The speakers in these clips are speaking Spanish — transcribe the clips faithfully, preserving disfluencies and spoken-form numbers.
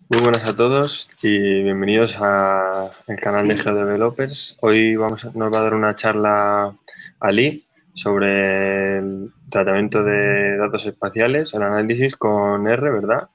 Muy buenas a todos y bienvenidos al canal de GeoDevelopers. Hoy vamos a, nos va a dar una charla Ali sobre el tratamiento de datos espaciales, el análisis con R, ¿verdad?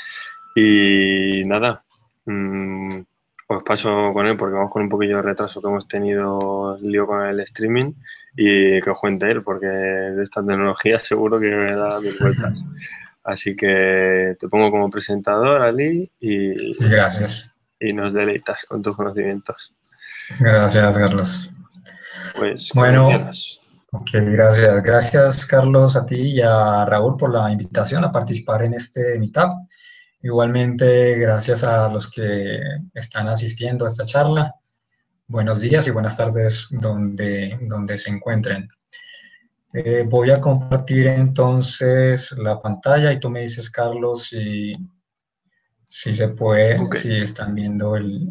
Y nada, mmm, os paso con él porque vamos con un poquillo de retraso que hemos tenido lío con el streaming y que os cuente él porque de esta tecnología seguro que me da mil vueltas. Así que te pongo como presentador, Ali, y, Gracias. y nos deleitas con tus conocimientos. Gracias, Carlos. Pues cuando Bueno, quieras. ok, gracias. Gracias, Carlos, a ti y a Raúl por la invitación a participar en este Meetup. Igualmente, gracias a los que están asistiendo a esta charla. Buenos días y buenas tardes donde, donde se encuentren. Eh, voy a compartir entonces la pantalla y tú me dices, Carlos, si, si se puede, Ok. si están viendo el,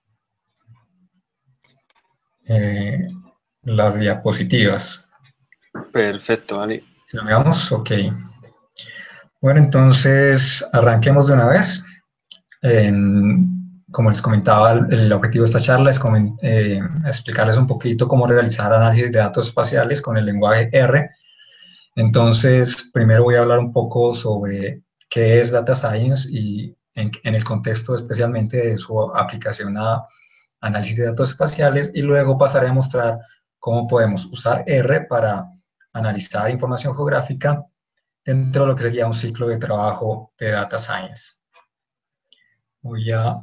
eh, las diapositivas. Perfecto, Ali. Si lo veamos, ok. Bueno, entonces arranquemos de una vez. Eh, como les comentaba, el, el objetivo de esta charla es comen, eh, explicarles un poquito cómo realizar análisis de datos espaciales con el lenguaje R. Entonces, primero voy a hablar un poco sobre qué es Data Science y en, en el contexto especialmente de su aplicación a análisis de datos espaciales, y luego pasaré a mostrar cómo podemos usar R para analizar información geográfica dentro de lo que sería un ciclo de trabajo de Data Science. Voy a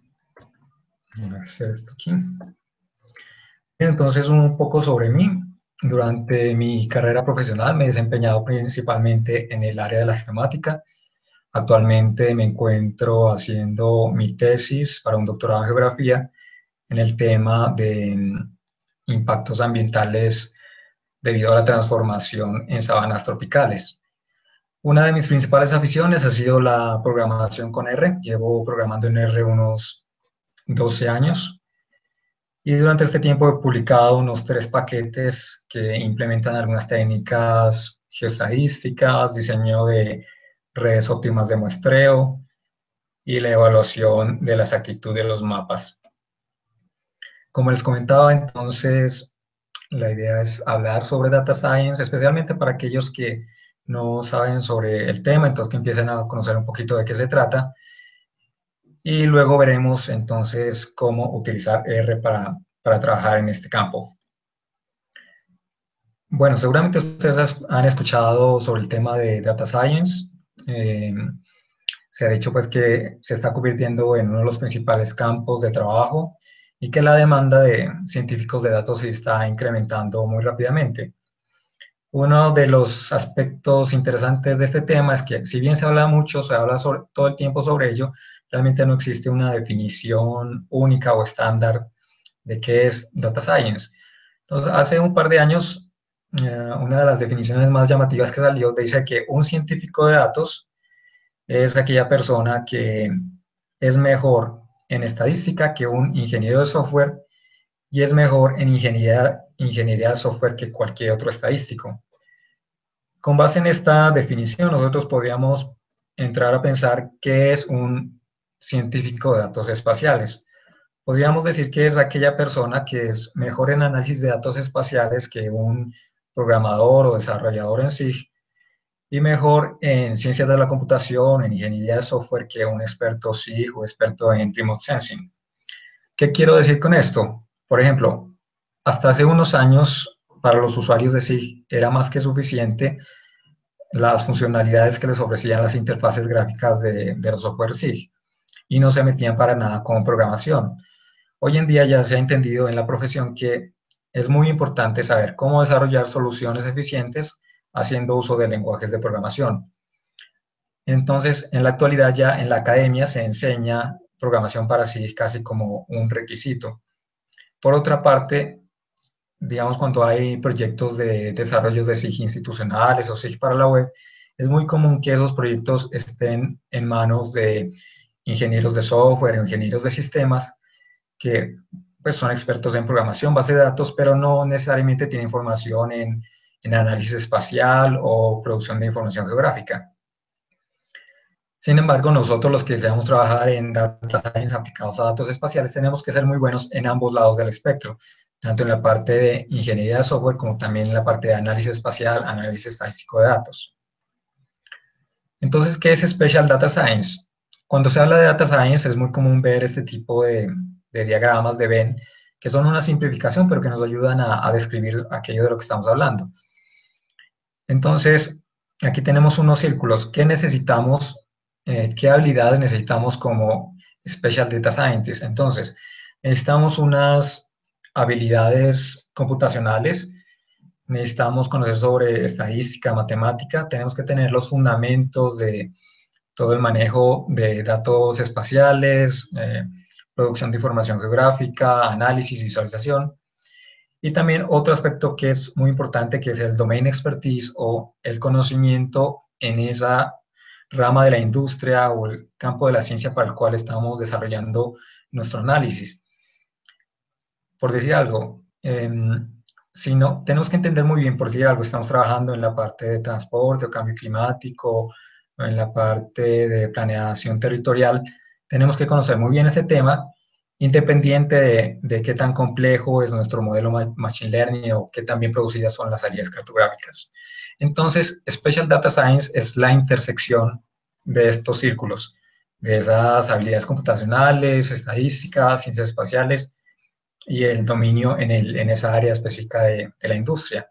hacer esto aquí. Entonces, un poco sobre mí. Durante mi carrera profesional me he desempeñado principalmente en el área de la geomática. Actualmente me encuentro haciendo mi tesis para un doctorado en geografía en el tema de impactos ambientales debido a la transformación en sabanas tropicales. Una de mis principales aficiones ha sido la programación con R. Llevo programando en R unos doce años y durante este tiempo he publicado unos tres paquetes que implementan algunas técnicas geoestadísticas, diseño de redes óptimas de muestreo y la evaluación de la exactitud de los mapas. Como les comentaba, entonces, la idea es hablar sobre Data Science, especialmente para aquellos que no saben sobre el tema, entonces que empiecen a conocer un poquito de qué se trata. Y luego veremos entonces cómo utilizar R para, para trabajar en este campo. Bueno, seguramente ustedes han escuchado sobre el tema de Data Science. Eh, se ha dicho pues que se está convirtiendo en uno de los principales campos de trabajo y que la demanda de científicos de datos se está incrementando muy rápidamente. Uno de los aspectos interesantes de este tema es que si bien se habla mucho, se habla sobre, todo el tiempo sobre ello, realmente no existe una definición única o estándar de qué es Data Science. Entonces, hace un par de años, eh, una de las definiciones más llamativas que salió dice que un científico de datos es aquella persona que es mejor en estadística que un ingeniero de software y es mejor en ingeniería, ingeniería de software que cualquier otro estadístico. Con base en esta definición, nosotros podríamos entrar a pensar qué es un científico de datos espaciales. Podríamos decir que es aquella persona que es mejor en análisis de datos espaciales que un programador o desarrollador en sí, y mejor en ciencias de la computación, en ingeniería de software que un experto S I G o experto en remote sensing. ¿Qué quiero decir con esto? Por ejemplo, hasta hace unos años, para los usuarios de S I G era más que suficiente las funcionalidades que les ofrecían las interfaces gráficas de, de los software S I G y no se metían para nada con programación. Hoy en día ya se ha entendido en la profesión que es muy importante saber cómo desarrollar soluciones eficientes haciendo uso de lenguajes de programación. Entonces, en la actualidad ya en la academia se enseña programación para S I G casi como un requisito. Por otra parte, digamos, cuando hay proyectos de desarrollos de S I G institucionales o S I G para la web, es muy común que esos proyectos estén en manos de ingenieros de software o ingenieros de sistemas que pues, son expertos en programación, base de datos, pero no necesariamente tienen formación en, en análisis espacial o producción de información geográfica. Sin embargo, nosotros los que deseamos trabajar en data science aplicados a datos espaciales tenemos que ser muy buenos en ambos lados del espectro, tanto en la parte de ingeniería de software como también en la parte de análisis espacial, análisis estadístico de datos. Entonces, ¿qué es Special Data Science? Cuando se habla de Data Science es muy común ver este tipo de, de diagramas de Venn, que son una simplificación, pero que nos ayudan a, a describir aquello de lo que estamos hablando. Entonces, aquí tenemos unos círculos. ¿Qué necesitamos? Eh, ¿Qué habilidades necesitamos como Special Data Scientist? Entonces, necesitamos unas habilidades computacionales, necesitamos conocer sobre estadística, matemática, tenemos que tener los fundamentos de todo el manejo de datos espaciales, eh, producción de información geográfica, análisis, visualización. Y también otro aspecto que es muy importante, que es el domain expertise o el conocimiento en esa rama de la industria o el campo de la ciencia para el cual estamos desarrollando nuestro análisis. Por decir algo, eh, si no, tenemos que entender muy bien, por decir algo, estamos trabajando en la parte de transporte o cambio climático, o en la parte de planeación territorial, tenemos que conocer muy bien ese tema, independiente de, de qué tan complejo es nuestro modelo Machine Learning o qué tan bien producidas son las salidas cartográficas. Entonces, Special Data Science es la intersección de estos círculos, de esas habilidades computacionales, estadísticas, ciencias espaciales, y el dominio en, el, en esa área específica de, de la industria.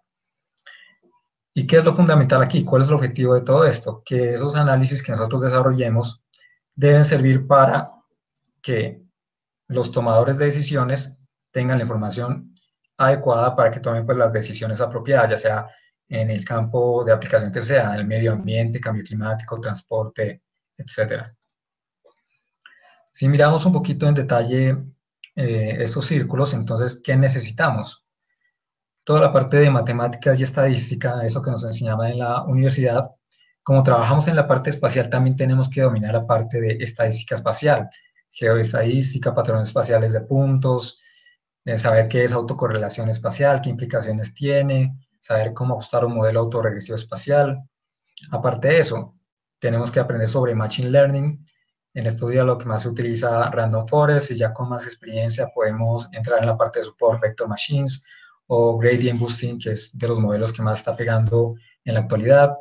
¿Y qué es lo fundamental aquí? ¿Cuál es el objetivo de todo esto? Que esos análisis que nosotros desarrollemos deben servir para que los tomadores de decisiones tengan la información adecuada para que tomen pues, las decisiones apropiadas, ya sea en el campo de aplicación que sea, el medio ambiente, cambio climático, transporte, etcétera. Si miramos un poquito en detalle eh, esos círculos, entonces, ¿qué necesitamos? Toda la parte de matemáticas y estadística, eso que nos enseñaban en la universidad, como trabajamos en la parte espacial, también tenemos que dominar la parte de estadística espacial, geoestadística, patrones espaciales de puntos, eh, saber qué es autocorrelación espacial, qué implicaciones tiene, saber cómo ajustar un modelo autorregresivo espacial. Aparte de eso, tenemos que aprender sobre Machine Learning. En estos días lo que más se utiliza Random Forest y ya con más experiencia podemos entrar en la parte de Support Vector Machines o Gradient Boosting, que es de los modelos que más está pegando en la actualidad.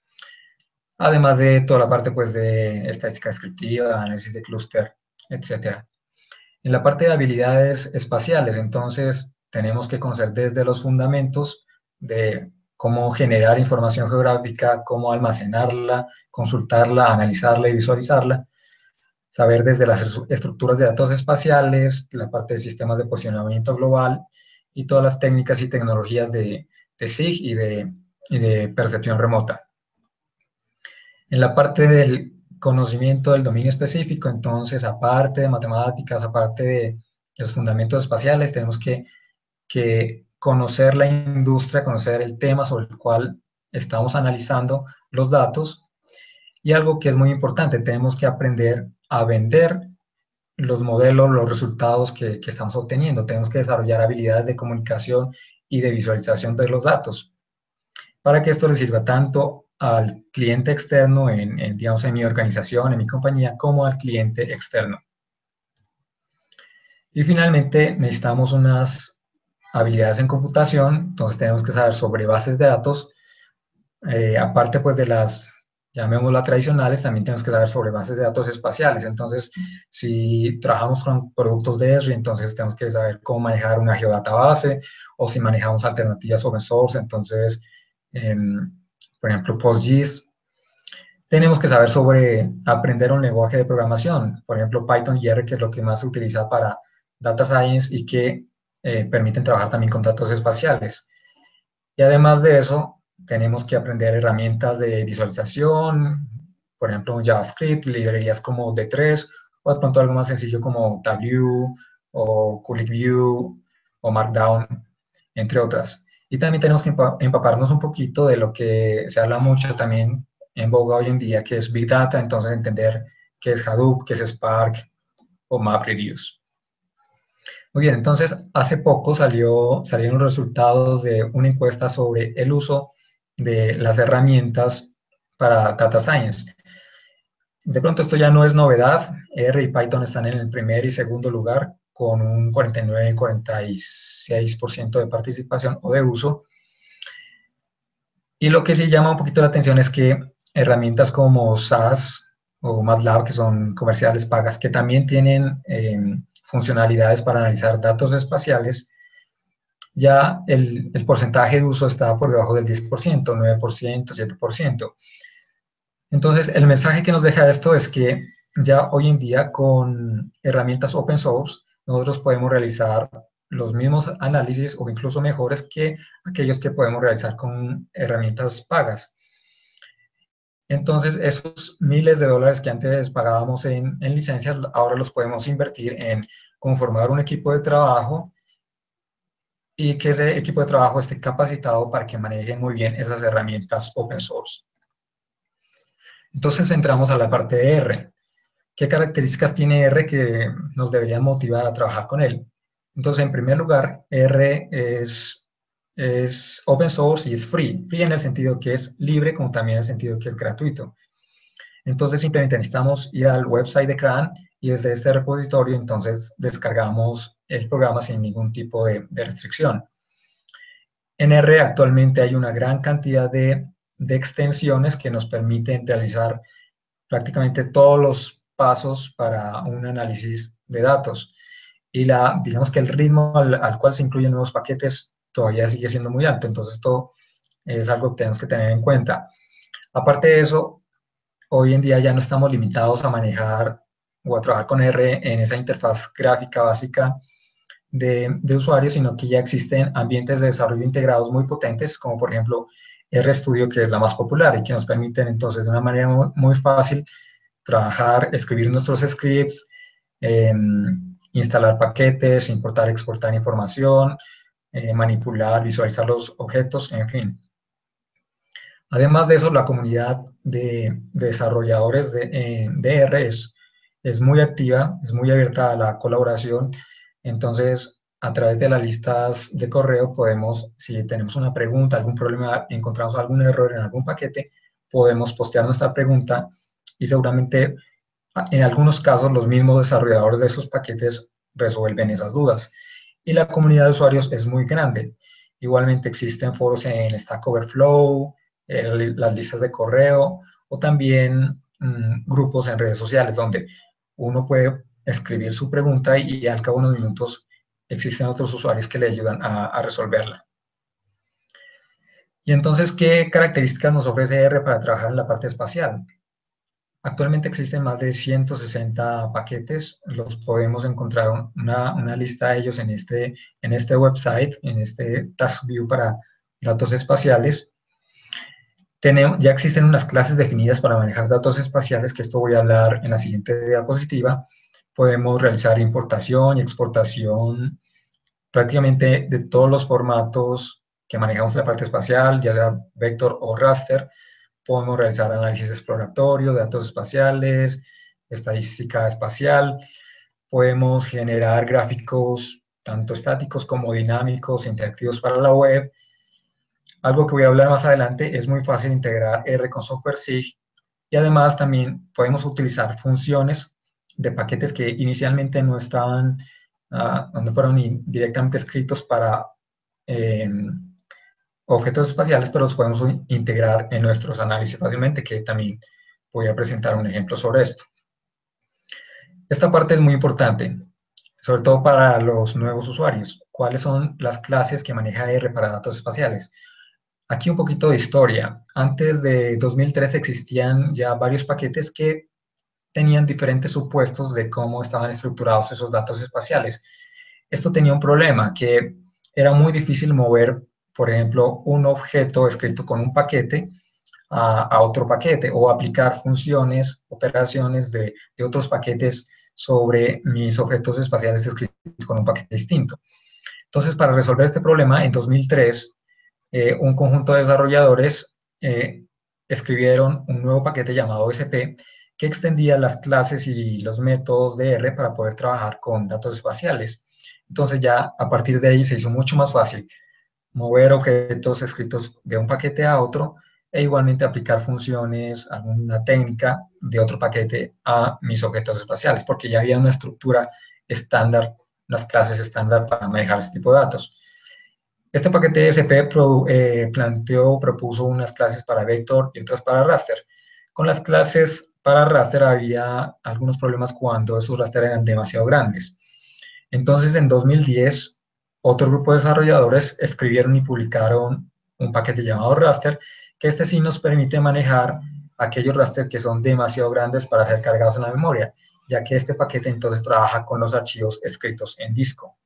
Además de toda la parte pues, de estadística descriptiva, análisis de clúster, etcétera. En la parte de habilidades espaciales, entonces, tenemos que conocer desde los fundamentos de cómo generar información geográfica, cómo almacenarla, consultarla, analizarla y visualizarla, saber desde las estructuras de datos espaciales, la parte de sistemas de posicionamiento global y todas las técnicas y tecnologías de, de S I G y de, y de percepción remota. En la parte del conocimiento del dominio específico, entonces, aparte de matemáticas, aparte de, de los fundamentos espaciales, tenemos que, que conocer la industria, conocer el tema sobre el cual estamos analizando los datos. Y algo que es muy importante, tenemos que aprender a vender los modelos, los resultados que, que estamos obteniendo. Tenemos que desarrollar habilidades de comunicación y de visualización de los datos para que esto le sirva tanto al cliente externo, en, en, digamos, en mi organización, en mi compañía, como al cliente externo. Y finalmente necesitamos unas habilidades en computación, entonces tenemos que saber sobre bases de datos, eh, aparte pues de las, llamémoslas tradicionales, también tenemos que saber sobre bases de datos espaciales. Entonces, si trabajamos con productos de Esri, entonces tenemos que saber cómo manejar una geodatabase, o si manejamos alternativas open source, entonces, eh, por ejemplo, PostGIS. Tenemos que saber sobre aprender un lenguaje de programación, por ejemplo, Python y R, que es lo que más se utiliza para Data Science y que eh, permiten trabajar también con datos espaciales. Y además de eso, tenemos que aprender herramientas de visualización, por ejemplo, JavaScript, librerías como D tres, o de pronto algo más sencillo como Tableau, o QlikView, o Markdown, entre otras. Y también tenemos que empaparnos un poquito de lo que se habla mucho también en boga hoy en día, que es Big Data, entonces entender qué es Hadoop, qué es Spark o MapReduce. Muy bien, entonces hace poco salió, salieron los resultados de una encuesta sobre el uso de las herramientas para Data Science. De pronto esto ya no es novedad, R y Python están en el primer y segundo lugar con un cuarenta y nueve a cuarenta y seis por ciento de participación o de uso. Y lo que sí llama un poquito la atención es que herramientas como SAS o MATLAB, que son comerciales pagas, que también tienen eh, funcionalidades para analizar datos espaciales, ya el, el porcentaje de uso está por debajo del diez por ciento, nueve por ciento, siete por ciento. Entonces, el mensaje que nos deja esto es que ya hoy en día con herramientas open source, nosotros podemos realizar los mismos análisis o incluso mejores que aquellos que podemos realizar con herramientas pagas. Entonces, esos miles de dólares que antes pagábamos en, en licencias, ahora los podemos invertir en conformar un equipo de trabajo y que ese equipo de trabajo esté capacitado para que manejen muy bien esas herramientas open source. Entonces entramos a la parte de R. ¿Qué características tiene R que nos deberían motivar a trabajar con él? Entonces, en primer lugar, R es, es open source y es free. Free en el sentido que es libre, como también en el sentido que es gratuito. Entonces, simplemente necesitamos ir al website de CRAN y desde este repositorio, entonces, descargamos el programa sin ningún tipo de, de restricción. En R actualmente hay una gran cantidad de, de extensiones que nos permiten realizar prácticamente todos los pasos para un análisis de datos. Y la, digamos que el ritmo al, al cual se incluyen nuevos paquetes todavía sigue siendo muy alto. Entonces, esto es algo que tenemos que tener en cuenta. Aparte de eso, hoy en día ya no estamos limitados a manejar o a trabajar con R en esa interfaz gráfica básica de, de usuarios, sino que ya existen ambientes de desarrollo integrados muy potentes, como por ejemplo RStudio, que es la más popular y que nos permiten entonces de una manera muy, muy fácil trabajar, escribir nuestros scripts, eh, instalar paquetes, importar, exportar información, eh, manipular, visualizar los objetos, en fin. Además de eso, la comunidad de, de desarrolladores de, eh, de R es, es muy activa, es muy abierta a la colaboración. Entonces, a través de las listas de correo podemos, si tenemos una pregunta, algún problema, encontramos algún error en algún paquete, podemos postear nuestra pregunta y seguramente en algunos casos los mismos desarrolladores de esos paquetes resuelven esas dudas. Y la comunidad de usuarios es muy grande. Igualmente existen foros en Stack Overflow, eh, las listas de correo o también mmm, grupos en redes sociales donde uno puede escribir su pregunta y, y al cabo de unos minutos existen otros usuarios que le ayudan a, a resolverla. Y entonces, ¿qué características nos ofrece R para trabajar en la parte espacial? Actualmente existen más de ciento sesenta paquetes, los podemos encontrar una, una lista de ellos en este, en este website, en este Task View para datos espaciales. Tenemos, ya existen unas clases definidas para manejar datos espaciales, que esto voy a hablar en la siguiente diapositiva. Podemos realizar importación y exportación prácticamente de todos los formatos que manejamos en la parte espacial, ya sea vector o raster. Podemos realizar análisis exploratorio de datos espaciales, estadística espacial, podemos generar gráficos tanto estáticos como dinámicos, interactivos para la web. Algo que voy a hablar más adelante, es muy fácil integrar R con software S I G y además también podemos utilizar funciones de paquetes que inicialmente no estaban, uh, no fueron directamente escritos para eh, objetos espaciales, pero los podemos integrar en nuestros análisis fácilmente, que también voy a presentar un ejemplo sobre esto. Esta parte es muy importante, sobre todo para los nuevos usuarios. ¿Cuáles son las clases que maneja R para datos espaciales? Aquí un poquito de historia. Antes de dos mil tres existían ya varios paquetes que tenían diferentes supuestos de cómo estaban estructurados esos datos espaciales. Esto tenía un problema, que era muy difícil mover, por ejemplo, un objeto escrito con un paquete a, a otro paquete o aplicar funciones, operaciones de, de otros paquetes sobre mis objetos espaciales escritos con un paquete distinto. Entonces, para resolver este problema, en dos mil tres, eh, un conjunto de desarrolladores eh, escribieron un nuevo paquete llamado O S P que extendía las clases y los métodos de R para poder trabajar con datos espaciales. Entonces, ya a partir de ahí se hizo mucho más fácil mover objetos escritos de un paquete a otro e igualmente aplicar funciones, alguna técnica de otro paquete a mis objetos espaciales, porque ya había una estructura estándar, unas clases estándar para manejar este tipo de datos. Este paquete E S P pro, eh, planteó, propuso unas clases para vector y otras para raster. Con las clases para raster había algunos problemas cuando esos raster eran demasiado grandes. Entonces, en dos mil diez, otro grupo de desarrolladores escribieron y publicaron un paquete llamado raster, que este sí nos permite manejar aquellos raster que son demasiado grandes para ser cargados en la memoria, ya que este paquete entonces trabaja con los archivos escritos en disco.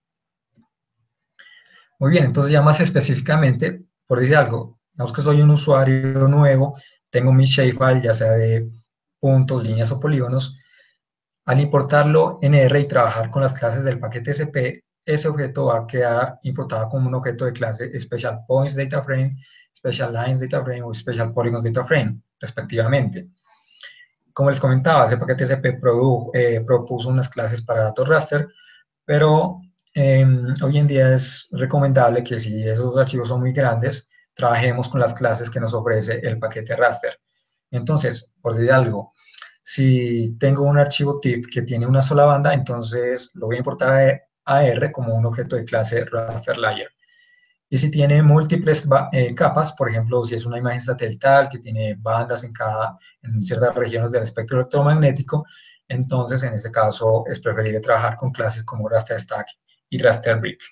Muy bien, entonces ya más específicamente, por decir algo, digamos que soy un usuario nuevo, tengo mi shapefile, ya sea de puntos, líneas o polígonos. Al importarlo en R y trabajar con las clases del paquete S P, ese objeto va a quedar importado como un objeto de clase Special Points Data Frame, Special Lines Data Frame o Special Polygons Data Frame, respectivamente. Como les comentaba, ese paquete S P produ, eh, propuso unas clases para datos raster, pero eh, hoy en día es recomendable que si esos archivos son muy grandes, trabajemos con las clases que nos ofrece el paquete raster. Entonces, por decir algo, si tengo un archivo T I F que tiene una sola banda, entonces lo voy a importar a R como un objeto de clase raster layer. Y si tiene múltiples eh, capas, por ejemplo, si es una imagen satelital que tiene bandas en, cada, en ciertas regiones del espectro electromagnético, entonces en este caso es preferible trabajar con clases como raster stack y raster brick.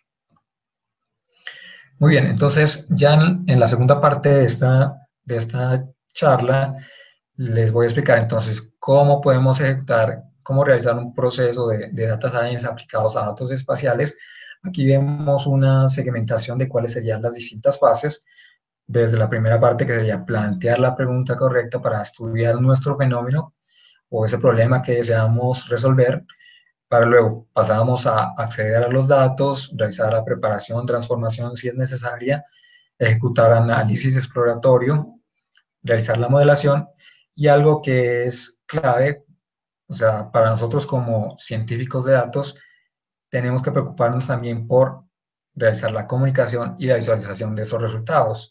Muy bien, entonces ya en, en la segunda parte de esta, de esta charla les voy a explicar entonces cómo podemos ejecutar, cómo realizar un proceso de, de data science aplicados a datos espaciales. Aquí vemos una segmentación de cuáles serían las distintas fases, desde la primera parte que sería plantear la pregunta correcta para estudiar nuestro fenómeno o ese problema que deseamos resolver, para luego pasamos a acceder a los datos, realizar la preparación, transformación si es necesaria, ejecutar análisis exploratorio, realizar la modelación y algo que es clave, o sea, para nosotros como científicos de datos, tenemos que preocuparnos también por realizar la comunicación y la visualización de esos resultados.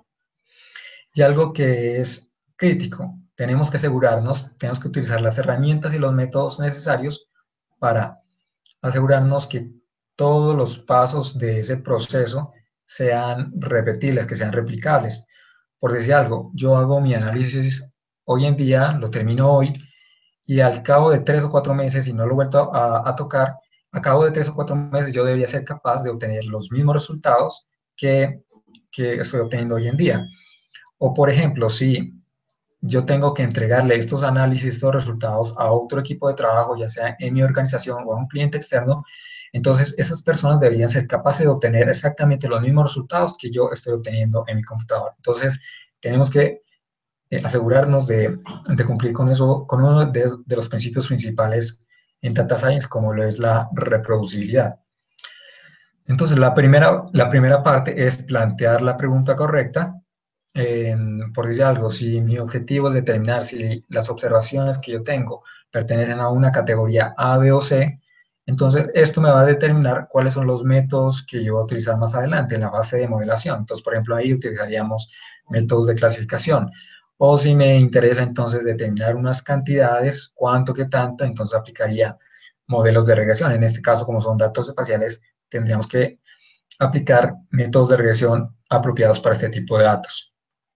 Y algo que es crítico, tenemos que asegurarnos, tenemos que utilizar las herramientas y los métodos necesarios para asegurarnos que todos los pasos de ese proceso sean repetibles, que sean replicables. Por decir algo, yo hago mi análisis hoy en día, lo termino hoy, y al cabo de tres o cuatro meses, si no lo he vuelto a, a tocar, a cabo de tres o cuatro meses yo debería ser capaz de obtener los mismos resultados que, que estoy obteniendo hoy en día. O por ejemplo, si yo tengo que entregarle estos análisis, estos resultados a otro equipo de trabajo, ya sea en mi organización o a un cliente externo, entonces esas personas deberían ser capaces de obtener exactamente los mismos resultados que yo estoy obteniendo en mi computador. Entonces, tenemos que eh, asegurarnos de, de, cumplir con eso, con uno de, de los principios principales en Data Science, como lo es la reproducibilidad. Entonces, la primera, la primera parte es plantear la pregunta correcta. Eh, por decir algo, si mi objetivo es determinar si las observaciones que yo tengo pertenecen a una categoría A, B o C, entonces esto me va a determinar cuáles son los métodos que yo voy a utilizar más adelante en la fase de modelación. Entonces, por ejemplo, ahí utilizaríamos métodos de clasificación. O si me interesa entonces determinar unas cantidades, cuánto que tanto, entonces aplicaría modelos de regresión. En este caso, como son datos espaciales, tendríamos que aplicar métodos de regresión apropiados para este tipo de datos.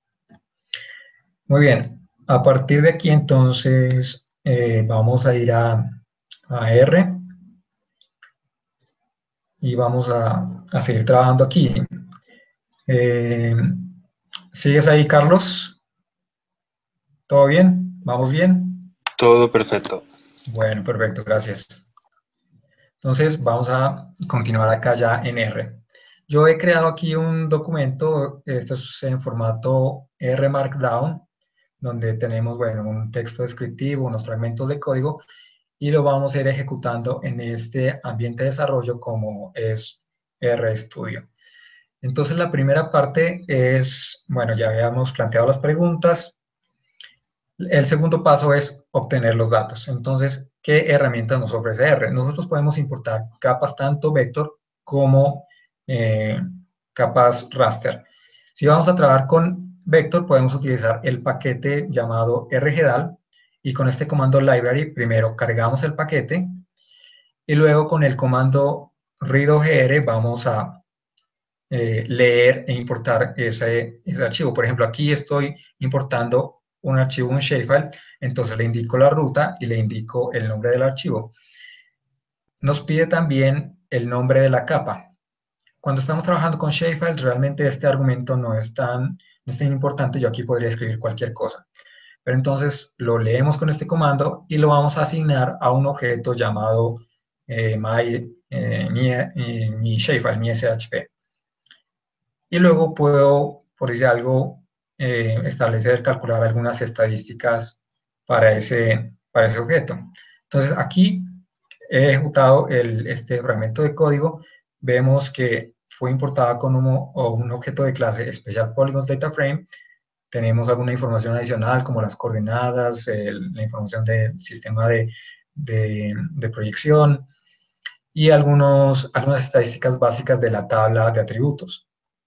Muy bien, a partir de aquí entonces eh, vamos a ir a, a R y vamos a, a seguir trabajando aquí. Eh, ¿Sigues ahí, Carlos? ¿Todo bien? ¿Vamos bien? Todo perfecto. Bueno, perfecto, gracias. Entonces vamos a continuar acá ya en R. Yo he creado aquí un documento, esto es en formato R Markdown, donde tenemos, bueno, un texto descriptivo, unos fragmentos de código, y lo vamos a ir ejecutando en este ambiente de desarrollo como es RStudio. Entonces, la primera parte es, bueno, ya habíamos planteado las preguntas. El segundo paso es obtener los datos. Entonces, ¿qué herramientas nos ofrece R? Nosotros podemos importar capas tanto vector como eh, capas raster. Si vamos a trabajar con vector podemos utilizar el paquete llamado rgdal, y con este comando library primero cargamos el paquete y luego con el comando readogr vamos a eh, leer e importar ese, ese archivo. Por ejemplo, aquí estoy importando un archivo, un shapefile, entonces le indico la ruta y le indico el nombre del archivo. Nos pide también el nombre de la capa. Cuando estamos trabajando con shapefiles, realmente este argumento no es tan, no es tan importante. Yo aquí podría escribir cualquier cosa. Pero entonces lo leemos con este comando y lo vamos a asignar a un objeto llamado eh, my, eh, mi, eh, mi shapefile, mi S H P. Y luego puedo, por decir algo, eh, establecer, calcular algunas estadísticas para ese, para ese objeto. Entonces aquí he ejecutado el, este fragmento de código. Vemos que fue importada con un, o un objeto de clase Special Polygons Data Frame. Tenemos alguna información adicional como las coordenadas, el, la información del sistema de, de, de proyección y algunos, algunas estadísticas básicas de la tabla de atributos.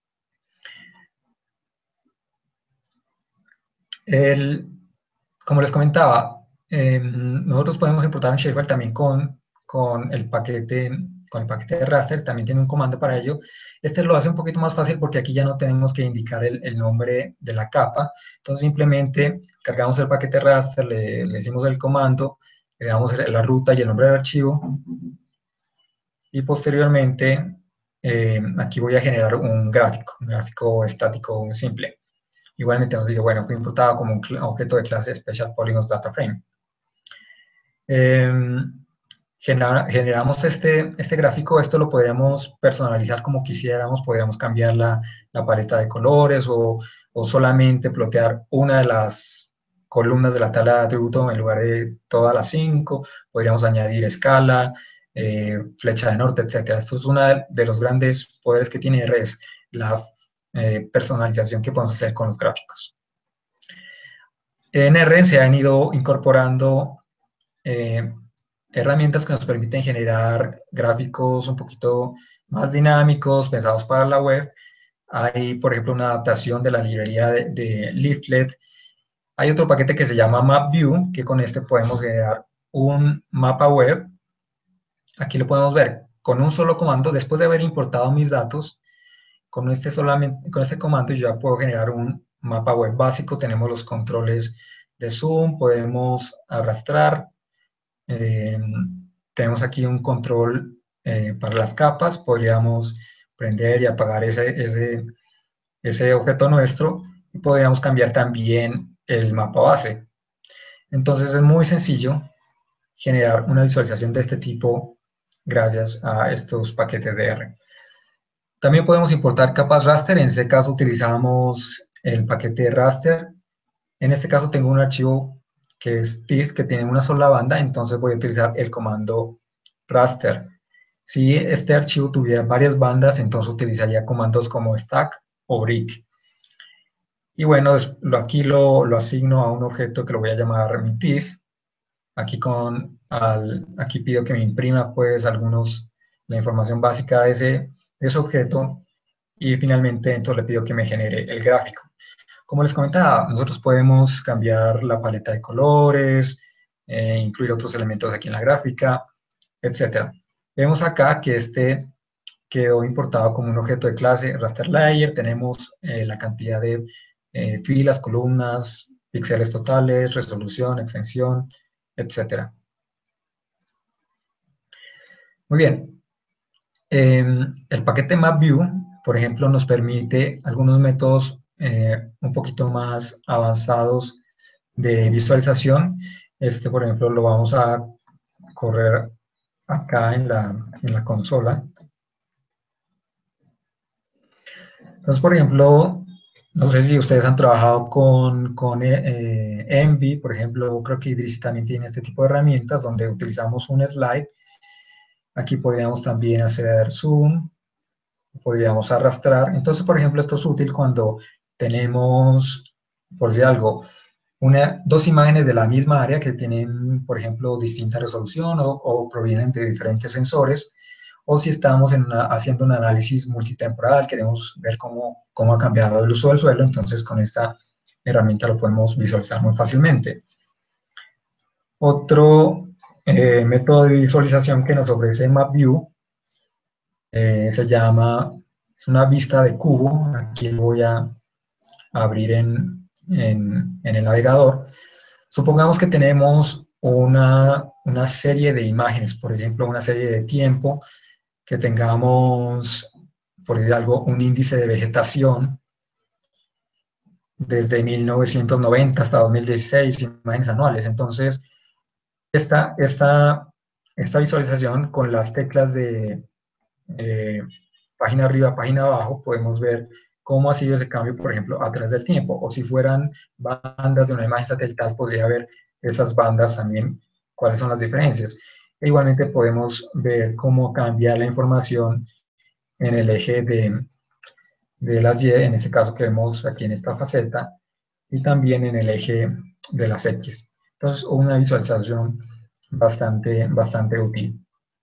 El, como les comentaba, eh, nosotros podemos importar un shapefile también con, con, el paquete, con el paquete de raster, también tiene un comando para ello. Este lo hace un poquito más fácil porque aquí ya no tenemos que indicar el, el nombre de la capa, entonces simplemente cargamos el paquete raster, le, le decimos el comando, le damos la ruta y el nombre del archivo, y posteriormente eh, aquí voy a generar un gráfico, un gráfico estático simple. Igualmente nos dice, bueno, fue importado como un objeto de clase Special Polygons Data Frame. Eh, genera, generamos este, este gráfico, esto lo podríamos personalizar como quisiéramos, podríamos cambiar la, la paleta de colores o, o solamente plotear una de las columnas de la tabla de atributo en lugar de todas las cinco, podríamos añadir escala, eh, flecha de norte, etcétera. Esto es uno de los grandes poderes que tiene R, es la Eh, personalización que podemos hacer con los gráficos. En R se han ido incorporando eh, herramientas que nos permiten generar gráficos un poquito más dinámicos, pensados para la web. Hay, por ejemplo, una adaptación de la librería de, de Leaflet. Hay otro paquete que se llama MapView, que con este podemos generar un mapa web. Aquí lo podemos ver con un solo comando. Después de haber importado mis datos, Con este, solamente, con este comando yo ya puedo generar un mapa web básico. Tenemos los controles de zoom, podemos arrastrar. Eh, tenemos aquí un control eh, para las capas. Podríamos prender y apagar ese, ese, ese objeto nuestro. Y podríamos cambiar también el mapa base. Entonces es muy sencillo generar una visualización de este tipo gracias a estos paquetes de R. También podemos importar capas raster, en este caso utilizamos el paquete raster. En este caso tengo un archivo que es T I F, que tiene una sola banda, entonces voy a utilizar el comando raster. Si este archivo tuviera varias bandas, entonces utilizaría comandos como stack o brick. Y bueno, aquí lo, lo asigno a un objeto que lo voy a llamar mi T I F. Aquí, con, al, aquí pido que me imprima pues algunos, la información básica de ese, de ese objeto. Y finalmente, entonces le pido que me genere el gráfico. Como les comentaba, nosotros podemos cambiar la paleta de colores, eh, incluir otros elementos aquí en la gráfica, etcétera. Vemos acá que este quedó importado como un objeto de clase raster layer. Tenemos eh, la cantidad de eh, filas, columnas, píxeles totales, resolución, extensión, etcétera. Muy bien. Eh, el paquete MapView, por ejemplo, nos permite algunos métodos eh, un poquito más avanzados de visualización. Este, por ejemplo, lo vamos a correr acá en la, en la consola. Entonces, por ejemplo, no sé si ustedes han trabajado con, con eh, Envy, por ejemplo, creo que Idris también tiene este tipo de herramientas donde utilizamos un slide. Aquí podríamos también hacer zoom, podríamos arrastrar. Entonces, por ejemplo, esto es útil cuando tenemos, por decir algo, una, dos imágenes de la misma área que tienen, por ejemplo, distinta resolución o, o provienen de diferentes sensores. o si estamos en una, haciendo un análisis multitemporal, queremos ver cómo, cómo ha cambiado el uso del suelo, entonces con esta herramienta lo podemos visualizar muy fácilmente. Otro eh, método de visualización que nos ofrece MapView eh, se llama, es una vista de cubo. Aquí voy a abrir en, en, en el navegador. Supongamos que tenemos una, una serie de imágenes, por ejemplo, una serie de tiempo, que tengamos, por decir algo, un índice de vegetación desde mil novecientos noventa hasta dos mil dieciséis, imágenes anuales. Entonces, esta, esta, esta visualización con las teclas de eh, página arriba, página abajo, podemos ver cómo ha sido ese cambio, por ejemplo, a través del tiempo. O si fueran bandas de una imagen satelital, podría ver esas bandas también, cuáles son las diferencias. E igualmente podemos ver cómo cambia la información en el eje de, de las Y, en este caso que vemos aquí en esta faceta, y también en el eje de las X. Entonces, una visualización bastante, bastante útil.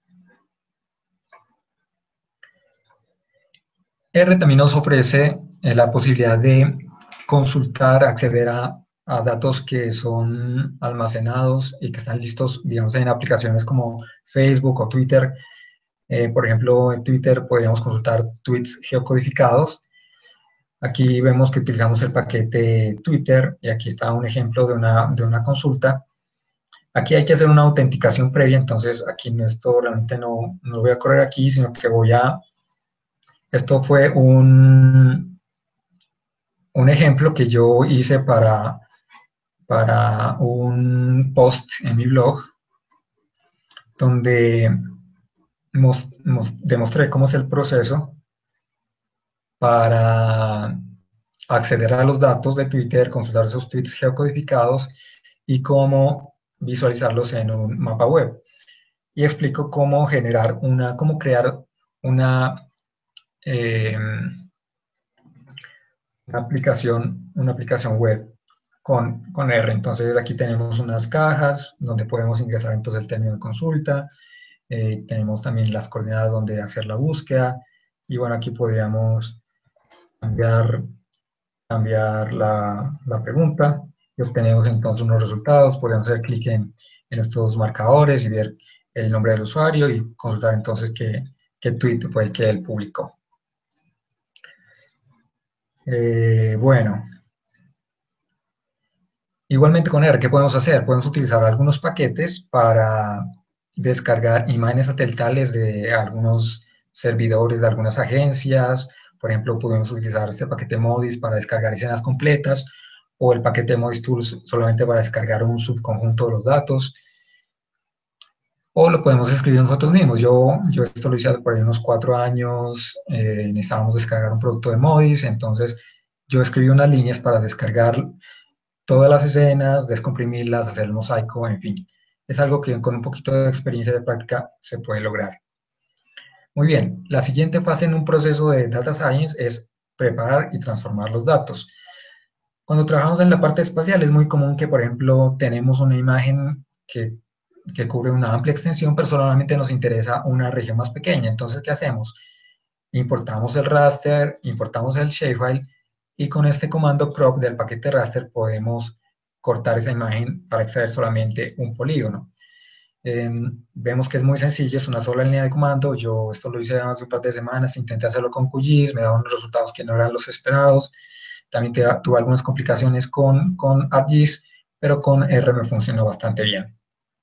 R también nos ofrece eh, la posibilidad de consultar, acceder a, a datos que son almacenados y que están listos, digamos, en aplicaciones como Facebook o Twitter. Eh, por ejemplo, en Twitter podríamos consultar tweets geocodificados. Aquí vemos que utilizamos el paquete Twitter y aquí está un ejemplo de una, de una consulta. Aquí hay que hacer una autenticación previa, entonces aquí en esto realmente no, no lo voy a correr aquí, sino que voy a... Esto fue un, un ejemplo que yo hice para, para un post en mi blog, donde mos, mos, demostré cómo es el proceso para acceder a los datos de Twitter, consultar esos tweets geocodificados y cómo visualizarlos en un mapa web. Y explico cómo generar una, cómo crear una, eh, una aplicación, una aplicación web con, con R. Entonces aquí tenemos unas cajas donde podemos ingresar entonces el término de consulta, eh, tenemos también las coordenadas donde hacer la búsqueda, y bueno, aquí podríamos cambiar, cambiar la, la pregunta y obtenemos entonces unos resultados. Podemos hacer clic en, en estos marcadores y ver el nombre del usuario y consultar entonces qué, qué tweet fue el que él publicó. Eh, bueno, igualmente con R, ¿qué podemos hacer? Podemos utilizar algunos paquetes para descargar imágenes satelitales de algunos servidores de algunas agencias. Por ejemplo, podemos utilizar este paquete MODIS para descargar escenas completas, o el paquete MODIS Tools solamente para descargar un subconjunto de los datos. O lo podemos escribir nosotros mismos. Yo, yo esto lo hice por ahí unos cuatro años, eh, necesitábamos descargar un producto de MODIS, entonces yo escribí unas líneas para descargar todas las escenas, descomprimirlas, hacer el mosaico, en fin. Es algo que con un poquito de experiencia de práctica se puede lograr. Muy bien, la siguiente fase en un proceso de Data Science es preparar y transformar los datos. Cuando trabajamos en la parte espacial es muy común que, por ejemplo, tenemos una imagen que, que cubre una amplia extensión, pero solamente nos interesa una región más pequeña. Entonces, ¿qué hacemos? Importamos el raster, importamos el shapefile, y con este comando crop del paquete raster podemos cortar esa imagen para extraer solamente un polígono. Eh, vemos que es muy sencillo, es una sola línea de comando. Yo esto lo hice hace un par de semanas, intenté hacerlo con Q G I S, me daban resultados que no eran los esperados. También te, tuve algunas complicaciones con, con ArcGIS, pero con R me funcionó bastante bien.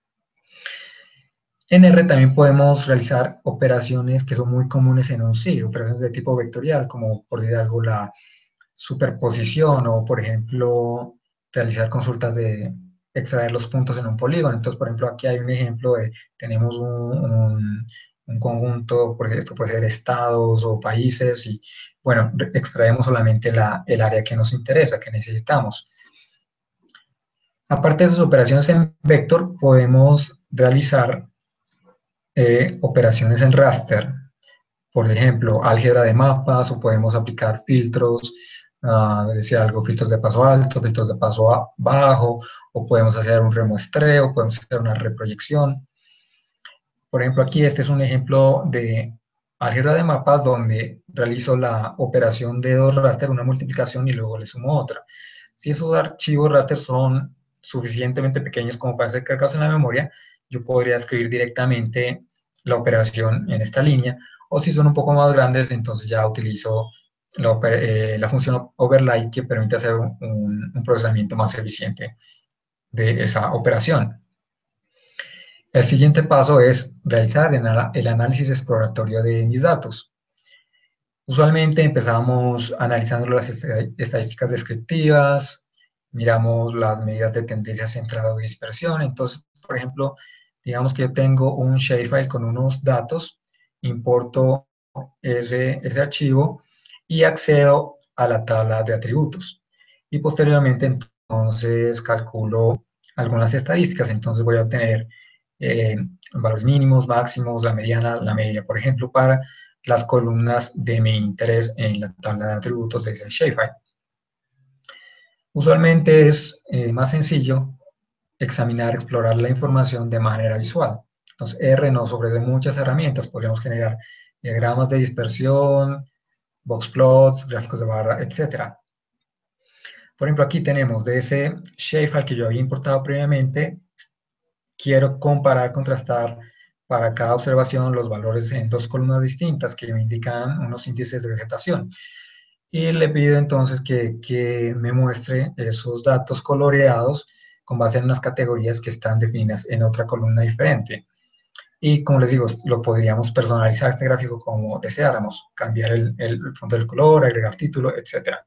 En R también podemos realizar operaciones que son muy comunes en un S I G, operaciones de tipo vectorial, como por decir algo la superposición, o por ejemplo realizar consultas de extraer los puntos en un polígono. Entonces, por ejemplo, aquí hay un ejemplo de, tenemos un, un, un conjunto, porque esto puede ser estados o países, y bueno, extraemos solamente la, el área que nos interesa, que necesitamos. Aparte de esas operaciones en vector, podemos realizar eh, operaciones en raster, por ejemplo, álgebra de mapas, o podemos aplicar filtros, uh, decir algo, filtros de paso alto, filtros de paso bajo, o podemos hacer un remuestreo, podemos hacer una reproyección. Por ejemplo, aquí este es un ejemplo de álgebra de mapas donde realizo la operación de dos raster, una multiplicación y luego le sumo otra. Si esos archivos raster son suficientemente pequeños como para ser cargados en la memoria, yo podría escribir directamente la operación en esta línea, o si son un poco más grandes, entonces ya utilizo la, eh, la función overlay que permite hacer un, un, un procesamiento más eficiente de esa operación. El siguiente paso es realizar el análisis exploratorio de mis datos. Usualmente empezamos analizando las estadísticas descriptivas, miramos las medidas de tendencia central o dispersión. Entonces, por ejemplo, digamos que yo tengo un shapefile con unos datos, importo ese, ese archivo y accedo a la tabla de atributos. Y posteriormente, entonces, calculo algunas estadísticas. Entonces, voy a obtener eh, valores mínimos, máximos, la mediana, la media, por ejemplo, para las columnas de mi interés en la tabla de atributos de ese shapefile. Usualmente es eh, más sencillo examinar, explorar la información de manera visual. Entonces, R nos ofrece muchas herramientas. Podríamos generar diagramas de dispersión, boxplots, gráficos de barra, etcétera. Por ejemplo, aquí tenemos de ese shapefile que yo había importado previamente, quiero comparar, contrastar para cada observación los valores en dos columnas distintas que me indican unos índices de vegetación. Y le pido entonces que, que me muestre esos datos coloreados con base en unas categorías que están definidas en otra columna diferente. Y como les digo, lo podríamos personalizar este gráfico como deseáramos, cambiar el, el fondo del color, agregar título, etcétera.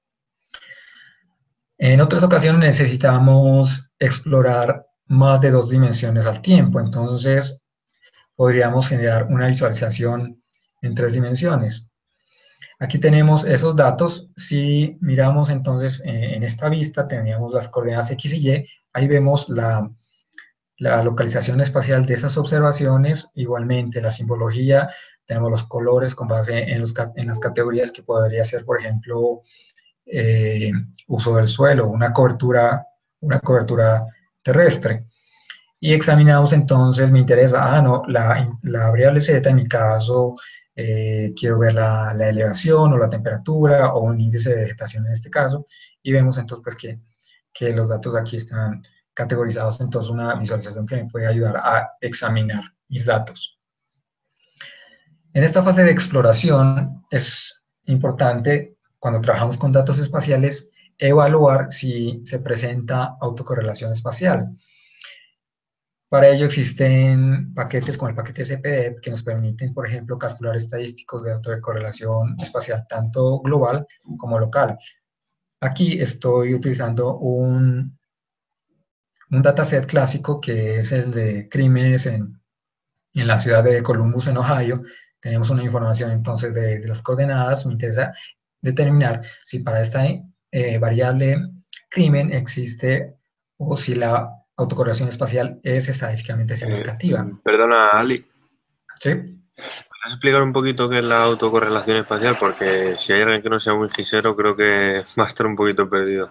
En otras ocasiones necesitamos explorar más de dos dimensiones al tiempo, entonces podríamos generar una visualización en tres dimensiones. Aquí tenemos esos datos. Si miramos entonces eh, en esta vista, teníamos las coordenadas X y Y, ahí vemos la, la localización espacial de esas observaciones, igualmente la simbología, tenemos los colores con base en, los, en las categorías que podría ser, por ejemplo, eh, uso del suelo, una cobertura, una cobertura terrestre. Y examinamos entonces, me interesa, ah, no, la, la variable Z, en mi caso, eh, quiero ver la, la, elevación o la temperatura o un índice de vegetación en este caso, y vemos entonces pues, que, que los datos aquí están categorizados, entonces una visualización que me puede ayudar a examinar mis datos. En esta fase de exploración es importante, cuando trabajamos con datos espaciales, evaluar si se presenta autocorrelación espacial. Para ello existen paquetes como el paquete C P D E P que nos permiten, por ejemplo, calcular estadísticos de autocorrelación espacial tanto global como local. Aquí estoy utilizando un, un dataset clásico que es el de crímenes en, en la ciudad de Columbus, en Ohio. Tenemos una información entonces de, de las coordenadas. Me interesa determinar si para esta eh, variable crimen existe o si la autocorrelación espacial es estadísticamente significativa. Eh, perdona, Ali. ¿Sí? ¿Puedes explicar un poquito qué es la autocorrelación espacial? Porque si hay alguien que no sea muy gisero, creo que va a estar un poquito perdido.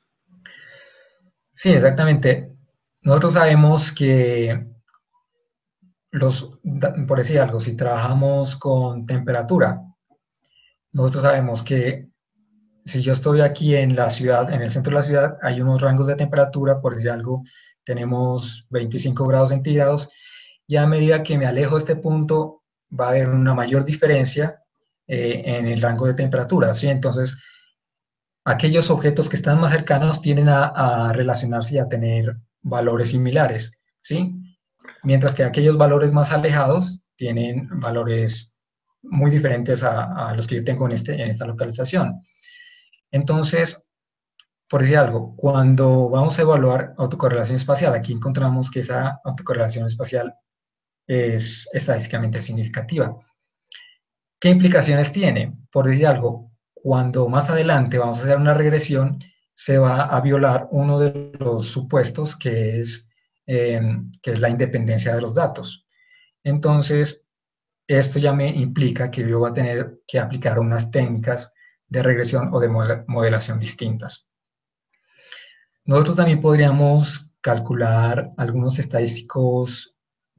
Sí, exactamente. Nosotros sabemos que, los, por decir algo, si trabajamos con temperatura, nosotros sabemos que si yo estoy aquí en la ciudad, en el centro de la ciudad, hay unos rangos de temperatura, por decir algo, tenemos veinticinco grados centígrados, y a medida que me alejo de este punto, va a haber una mayor diferencia eh, en el rango de temperatura, ¿sí? Entonces, aquellos objetos que están más cercanos tienden a, a relacionarse y a tener valores similares, ¿sí? Mientras que aquellos valores más alejados tienen valores muy diferentes a, a los que yo tengo en, este, en esta localización. Entonces, por decir algo, cuando vamos a evaluar autocorrelación espacial, aquí encontramos que esa autocorrelación espacial es estadísticamente significativa. ¿Qué implicaciones tiene? Por decir algo, cuando más adelante vamos a hacer una regresión, se va a violar uno de los supuestos que es, eh, que es la independencia de los datos. Entonces, esto ya me implica que yo voy a tener que aplicar unas técnicas de regresión o de modelación distintas. Nosotros también podríamos calcular algunos estadísticos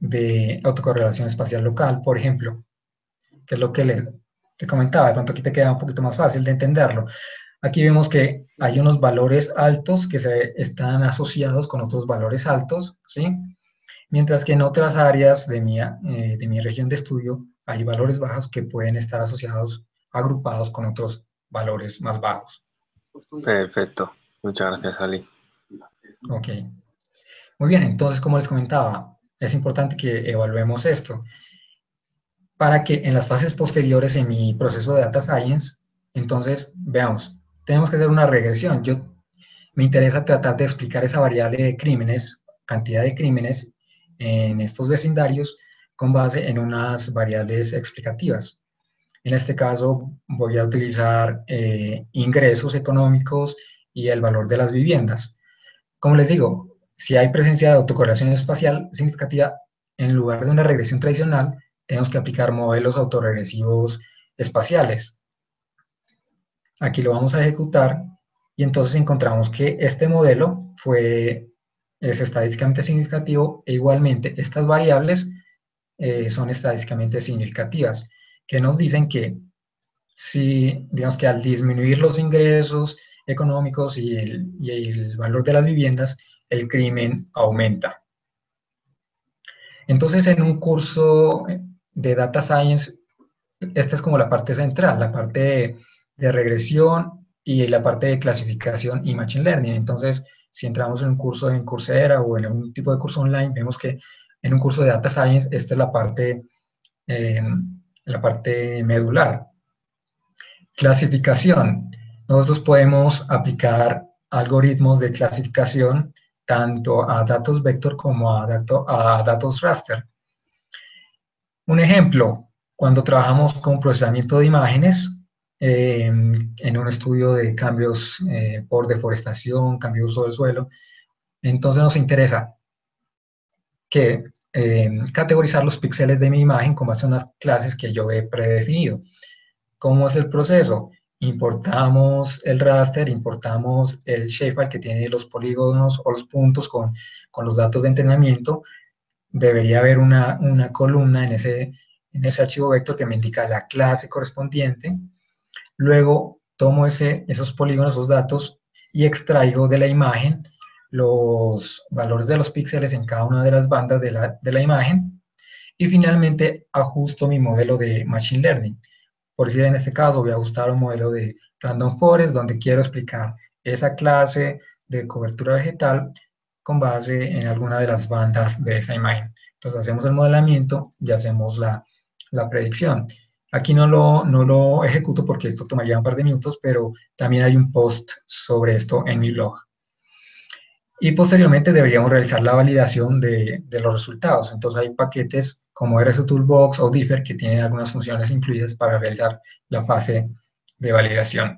de autocorrelación espacial local, por ejemplo, que es lo que les, te comentaba, de pronto aquí te queda un poquito más fácil de entenderlo. Aquí vemos que hay unos valores altos que se están asociados con otros valores altos, ¿sí? Mientras que en otras áreas de mi, eh, de mi región de estudio hay valores bajos que pueden estar asociados, agrupados con otros valores más bajos. Perfecto. Muchas gracias, Ali. Ok. Muy bien, entonces, como les comentaba, es importante que evaluemos esto para que en las fases posteriores en mi proceso de Data Science, entonces, veamos, tenemos que hacer una regresión. Yo me interesa tratar de explicar esa variable de crímenes, cantidad de crímenes en estos vecindarios con base en unas variables explicativas. En este caso voy a utilizar eh, ingresos económicos y el valor de las viviendas. Como les digo, si hay presencia de autocorrelación espacial significativa, en lugar de una regresión tradicional, tenemos que aplicar modelos autorregresivos espaciales. Aquí lo vamos a ejecutar y entonces encontramos que este modelo fue, es estadísticamente significativo e igualmente estas variables eh, son estadísticamente significativas, que nos dicen que si, digamos que al disminuir los ingresos económicos y el, y el valor de las viviendas, el crimen aumenta. Entonces, en un curso de Data Science, esta es como la parte central, la parte de, de regresión y la parte de clasificación y Machine Learning. Entonces, si entramos en un curso en Coursera o en algún tipo de curso online, vemos que en un curso de Data Science, esta es la parte, eh, la parte medular. Clasificación. Nosotros podemos aplicar algoritmos de clasificación tanto a datos vector como a, dato, a datos raster. Un ejemplo, cuando trabajamos con procesamiento de imágenes, eh, en un estudio de cambios eh, por deforestación, cambio de uso del suelo, entonces nos interesa que eh, categorizar los píxeles de mi imagen con base a unas clases que yo he predefinido. ¿Cómo es el proceso? Importamos el raster, importamos el shapefile que tiene los polígonos o los puntos con, con los datos de entrenamiento. Debería haber una, una columna en ese, en ese archivo vector que me indica la clase correspondiente. Luego tomo ese, esos polígonos, esos datos, y extraigo de la imagen los valores de los píxeles en cada una de las bandas de la, de la imagen. Y finalmente ajusto mi modelo de Machine Learning. Por decir, en este caso voy a ajustar un modelo de Random Forest donde quiero explicar esa clase de cobertura vegetal con base en alguna de las bandas de esa imagen. Entonces hacemos el modelamiento y hacemos la, la predicción. Aquí no lo, no lo ejecuto porque esto tomaría un par de minutos, pero también hay un post sobre esto en mi blog. Y posteriormente deberíamos realizar la validación de, de los resultados. Entonces hay paquetes como R S Toolbox o Differ que tienen algunas funciones incluidas para realizar la fase de validación.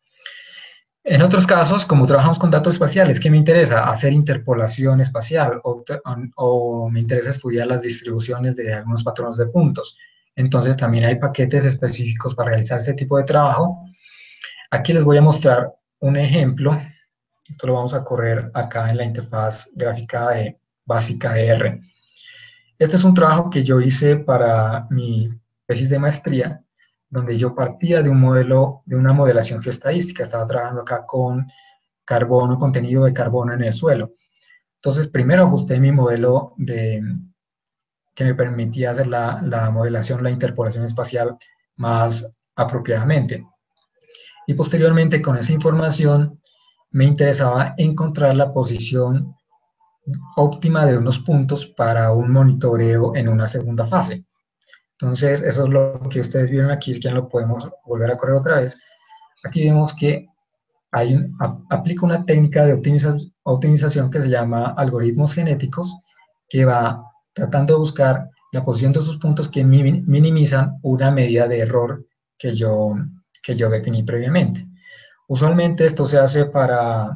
En otros casos, como trabajamos con datos espaciales, ¿qué me interesa? Hacer interpolación espacial o, o me interesa estudiar las distribuciones de algunos patrones de puntos. Entonces también hay paquetes específicos para realizar este tipo de trabajo. Aquí les voy a mostrar un ejemplo. Esto lo vamos a correr acá en la interfaz gráfica de básica de R. Este es un trabajo que yo hice para mi tesis de maestría, donde yo partía de un modelo, de una modelación geoestadística. Estaba trabajando acá con carbono, contenido de carbono en el suelo. Entonces, primero ajusté mi modelo de, que me permitía hacer la, la modelación, la interpolación espacial más apropiadamente. Y posteriormente, con esa información, me interesaba encontrar la posición óptima de unos puntos para un monitoreo en una segunda fase. Entonces, eso es lo que ustedes vieron aquí, que lo podemos volver a correr otra vez. Aquí vemos que hay un, a, aplica una técnica de optimiza, optimización que se llama algoritmos genéticos, que va tratando de buscar la posición de esos puntos que mi, minimizan una medida de error que yo, que yo definí previamente. Usualmente esto se hace para,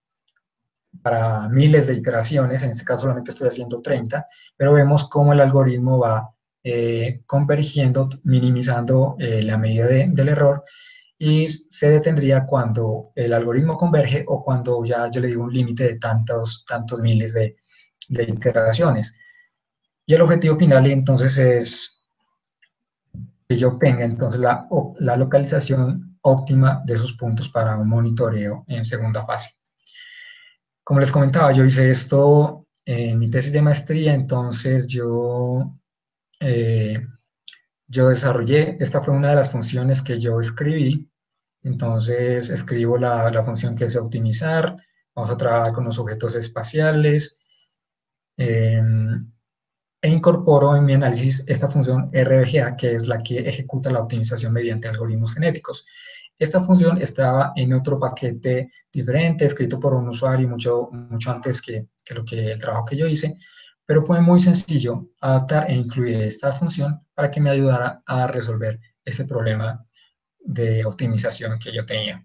para miles de iteraciones, en este caso solamente estoy haciendo treinta, pero vemos cómo el algoritmo va eh, convergiendo, minimizando eh, la medida de, del error, y se detendría cuando el algoritmo converge o cuando ya yo le digo un límite de tantos, tantos miles de, de iteraciones. Y el objetivo final entonces es que yo obtenga entonces la, la localización óptima de esos puntos para un monitoreo en segunda fase. Como les comentaba, yo hice esto en mi tesis de maestría, entonces yo, eh, yo desarrollé, esta fue una de las funciones que yo escribí, entonces escribo la, la función que es optimizar, vamos a trabajar con los objetos espaciales, eh, e incorporo en mi análisis esta función R B G A, que es la que ejecuta la optimización mediante algoritmos genéticos. Esta función estaba en otro paquete diferente, escrito por un usuario mucho, mucho antes que, que, lo que el trabajo que yo hice, pero fue muy sencillo adaptar e incluir esta función para que me ayudara a resolver ese problema de optimización que yo tenía.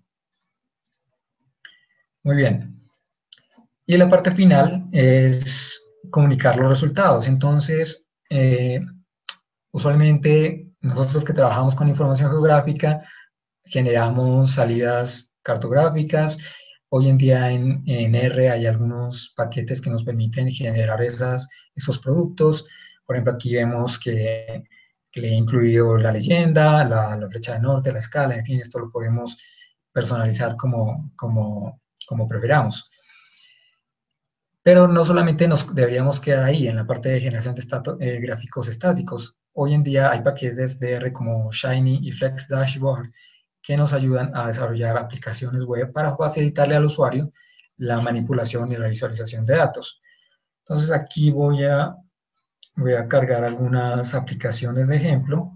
Muy bien. Y la parte final es comunicar los resultados. Entonces, eh, usualmente nosotros que trabajamos con información geográfica generamos salidas cartográficas. Hoy en día en, en R hay algunos paquetes que nos permiten generar esas, esos productos. Por ejemplo, aquí vemos que, que le he incluido la leyenda, la, la flecha de norte, la escala, en fin, esto lo podemos personalizar como, como, como prefiramos. Pero no solamente nos deberíamos quedar ahí en la parte de generación de estato, eh, gráficos estáticos. Hoy en día hay paquetes de R como Shiny y Flex Dashboard que nos ayudan a desarrollar aplicaciones web para facilitarle al usuario la manipulación y la visualización de datos. Entonces aquí voy a, voy a cargar algunas aplicaciones de ejemplo.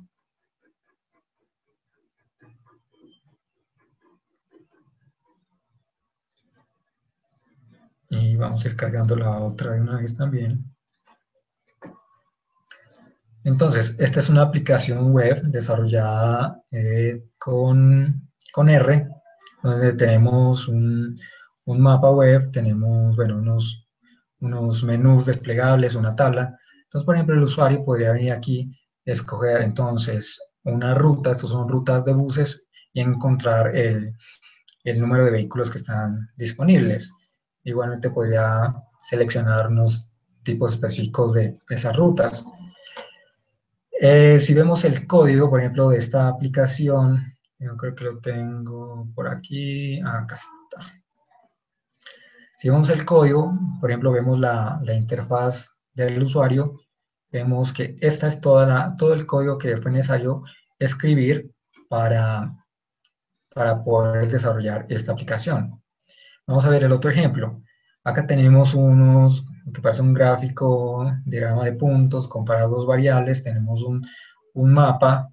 Y vamos a ir cargando la otra de una vez también. Entonces, esta es una aplicación web desarrollada eh, con, con R, donde tenemos un, un mapa web, tenemos, bueno, unos, unos menús desplegables, una tabla. Entonces, por ejemplo, el usuario podría venir aquí, escoger entonces una ruta, estos son rutas de buses, y encontrar el, el número de vehículos que están disponibles. Igualmente podría seleccionar unos tipos específicos de esas rutas. Eh, si vemos el código, por ejemplo, de esta aplicación, yo creo que lo tengo por aquí, acá está. Si vemos el código, por ejemplo, vemos la, la interfaz del usuario, vemos que esta es toda la, todo el código que fue necesario escribir para, para poder desarrollar esta aplicación. Vamos a ver el otro ejemplo. Acá tenemos unos, que parece un gráfico, diagrama de puntos, comparar dos variables, tenemos un, un mapa,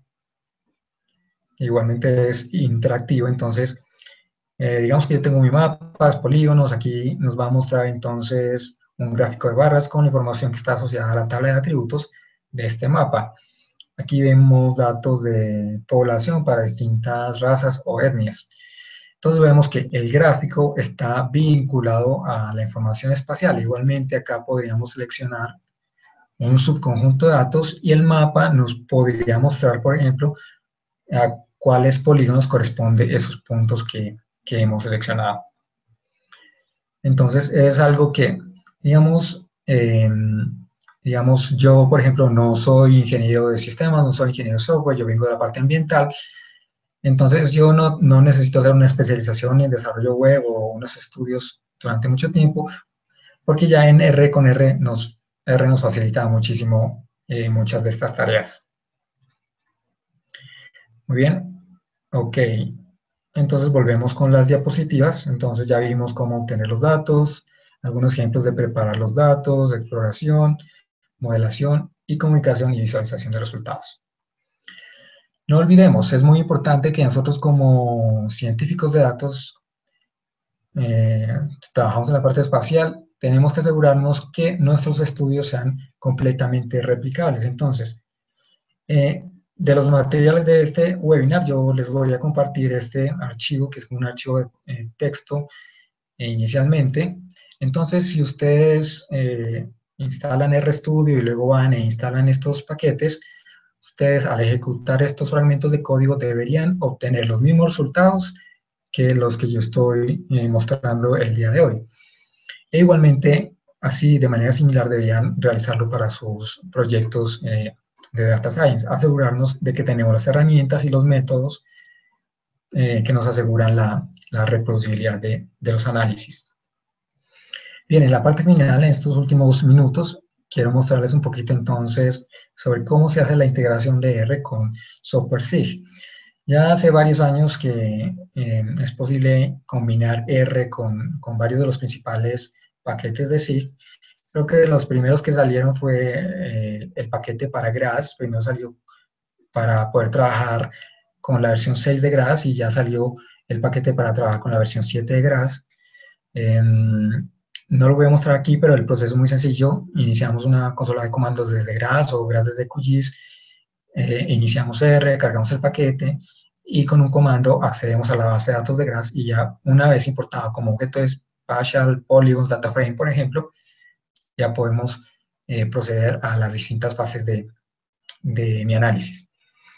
igualmente es interactivo, entonces, eh, digamos que yo tengo mi mapa, polígonos, aquí nos va a mostrar entonces un gráfico de barras con la información que está asociada a la tabla de atributos de este mapa. Aquí vemos datos de población para distintas razas o etnias. Entonces vemos que el gráfico está vinculado a la información espacial. Igualmente acá podríamos seleccionar un subconjunto de datos y el mapa nos podría mostrar, por ejemplo, a cuáles polígonos corresponden esos puntos que, que hemos seleccionado. Entonces es algo que, digamos, eh, digamos, yo, por ejemplo, no soy ingeniero de sistemas, no soy ingeniero de software, yo vengo de la parte ambiental. Entonces yo no, no necesito hacer una especialización en desarrollo web o unos estudios durante mucho tiempo, porque ya en R con R nos, R nos facilita muchísimo eh, muchas de estas tareas. Muy bien, ok. Entonces volvemos con las diapositivas. Entonces ya vimos cómo obtener los datos, algunos ejemplos de preparar los datos, exploración, modelación y comunicación y visualización de resultados. No olvidemos, es muy importante que nosotros como científicos de datos, eh, trabajamos en la parte espacial, tenemos que asegurarnos que nuestros estudios sean completamente replicables. Entonces, eh, de los materiales de este webinar, yo les voy a compartir este archivo, que es un archivo de eh, texto eh, inicialmente. Entonces, si ustedes eh, instalan RStudio y luego van e instalan estos paquetes, ustedes al ejecutar estos fragmentos de código deberían obtener los mismos resultados que los que yo estoy eh, mostrando el día de hoy. E igualmente, así, de manera similar, deberían realizarlo para sus proyectos eh, de Data Science, asegurarnos de que tenemos las herramientas y los métodos eh, que nos aseguran la, la reproducibilidad de, de los análisis. Bien, en la parte final, en estos últimos minutos, quiero mostrarles un poquito entonces sobre cómo se hace la integración de R con software S I G. Ya hace varios años que eh, es posible combinar R con, con varios de los principales paquetes de S I G. Creo que de los primeros que salieron fue eh, el paquete para Grass. Primero salió para poder trabajar con la versión seis de Grass y ya salió el paquete para trabajar con la versión siete de Grass. Eh, no lo voy a mostrar aquí, pero el proceso es muy sencillo. Iniciamos una consola de comandos desde Grass o Grass desde Q G I S, eh, iniciamos R, cargamos el paquete y con un comando accedemos a la base de datos de Grass y ya una vez importado como objeto de Spatial Polygons Data Frame, por ejemplo, ya podemos eh, proceder a las distintas fases de, de mi análisis.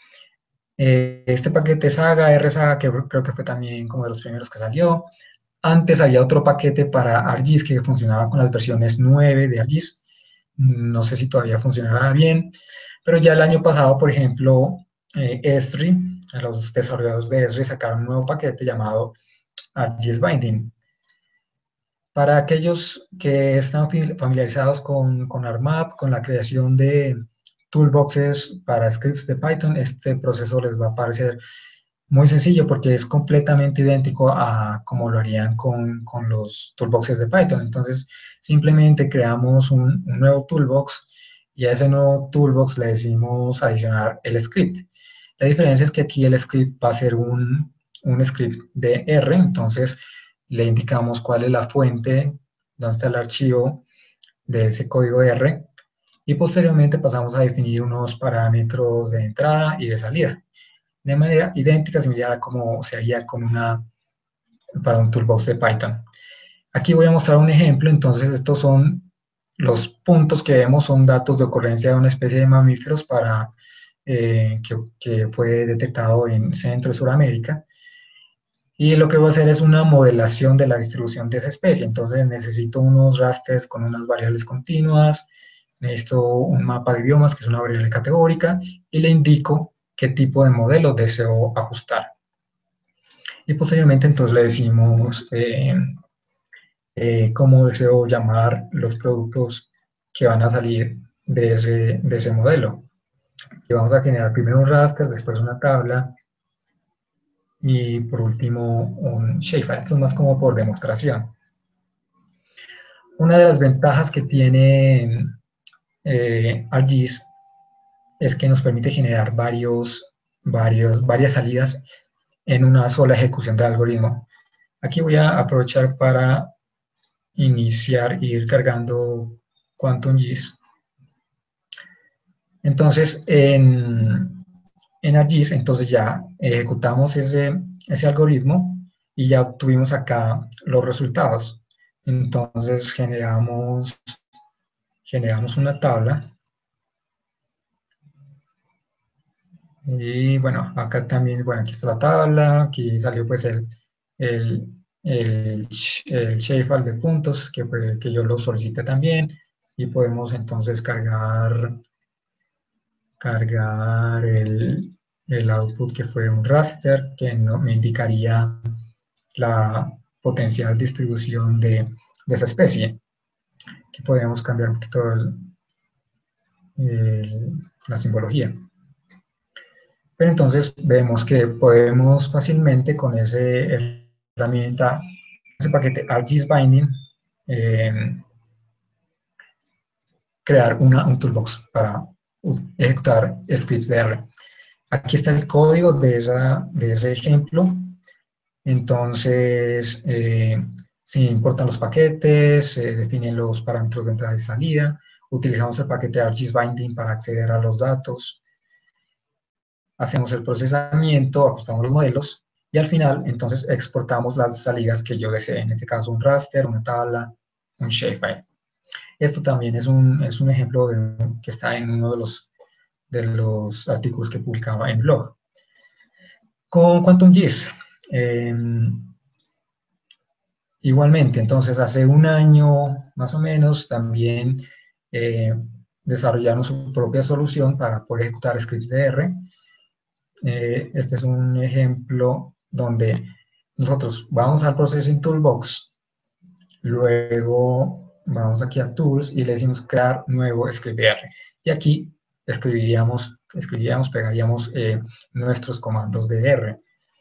Eh, este paquete Saga, R Saga, que creo que fue también como de los primeros que salió. Antes había otro paquete para ArcGIS que funcionaba con las versiones nueve de ArcGIS. No sé si todavía funcionará bien, pero ya el año pasado, por ejemplo, eh, Esri, los desarrolladores de Esri sacaron un nuevo paquete llamado ArcGIS Binding. Para aquellos que están familiarizados con, con R M A P, con la creación de toolboxes para scripts de Python, este proceso les va a parecer muy sencillo porque es completamente idéntico a como lo harían con, con los toolboxes de Python. Entonces, simplemente creamos un, un nuevo toolbox y a ese nuevo toolbox le decimos adicionar el script. La diferencia es que aquí el script va a ser un, un script de R, entonces le indicamos cuál es la fuente, dónde está el archivo de ese código R, y posteriormente pasamos a definir unos parámetros de entrada y de salida, de manera idéntica, similar a como se haría con una, para un toolbox de Python. Aquí voy a mostrar un ejemplo, entonces estos son los puntos que vemos, son datos de ocurrencia de una especie de mamíferos para, eh, que, que fue detectado en Centro y Suramérica. Y lo que voy a hacer es una modelación de la distribución de esa especie. Entonces necesito unos rasters con unas variables continuas, necesito un mapa de biomas, que es una variable categórica, y le indico qué tipo de modelo deseo ajustar. Y posteriormente entonces le decimos eh, eh, cómo deseo llamar los productos que van a salir de ese, de ese modelo. Y vamos a generar primero un raster, después una tabla, y por último un shapefile. Esto es más como por demostración. Una de las ventajas que tiene eh, ArcGIS es que nos permite generar varios, varios, varias salidas en una sola ejecución del algoritmo. Aquí voy a aprovechar para iniciar e ir cargando QuantumGIS. Entonces, en, en ArcGIS, entonces ya ejecutamos ese, ese algoritmo y ya obtuvimos acá los resultados. Entonces generamos, generamos una tabla. Y bueno, acá también, bueno, aquí está la tabla, aquí salió pues el, el, el, el shapefile de puntos, que fue el que yo lo solicité también, y podemos entonces cargar, cargar el, el output que fue un raster, que no, me indicaría la potencial distribución de, de esa especie. Aquí podemos cambiar un poquito el, el, la simbología. Pero entonces vemos que podemos fácilmente con esa herramienta, ese paquete ArcGIS Binding, eh, crear una, un toolbox para ejecutar scripts de R. Aquí está el código de, esa, de ese ejemplo. Entonces, eh, se importan los paquetes, se definen los parámetros de entrada y salida, utilizamos el paquete ArcGIS Binding para acceder a los datos, hacemos el procesamiento, ajustamos los modelos y al final entonces exportamos las salidas que yo desee, en este caso un raster, una tabla, un shapefile. Esto también es un, es un ejemplo de, que está en uno de los, de los artículos que publicaba en blog. Con QuantumGIS, eh, Igualmente, entonces hace un año más o menos también eh, desarrollaron su propia solución para poder ejecutar scripts de R. Eh, este es un ejemplo donde nosotros vamos al Processing Toolbox, luego vamos aquí a Tools y le decimos crear nuevo script de R. Y aquí escribiríamos, escribiríamos pegaríamos eh, nuestros comandos de R.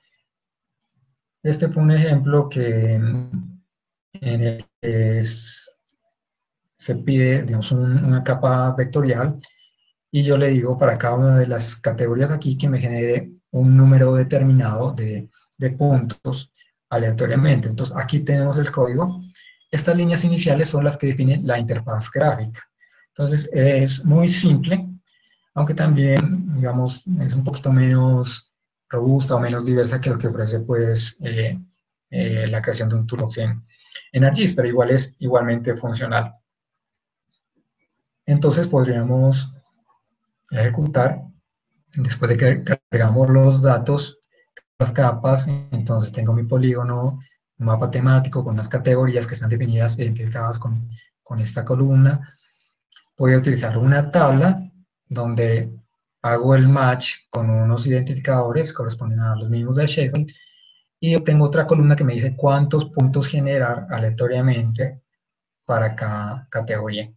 Este fue un ejemplo que en el que es, se pide, digamos, un, una capa vectorial y yo le digo para cada una de las categorías aquí que me genere un número determinado de, de puntos aleatoriamente. Entonces, aquí tenemos el código. Estas líneas iniciales son las que definen la interfaz gráfica. Entonces, es muy simple, aunque también, digamos, es un poquito menos robusta o menos diversa que lo que ofrece, pues, eh, eh, la creación de un toolbox en, en ArcGIS, pero igual es igualmente funcional. Entonces, podríamos ejecutar, después de que cargamos los datos, las capas, entonces tengo mi polígono, un mapa temático con unas categorías que están definidas, identificadas con, con esta columna. Voy a utilizar una tabla donde hago el match con unos identificadores, corresponden a los mismos del Sheffield, y obtengo otra columna que me dice cuántos puntos generar aleatoriamente para cada categoría.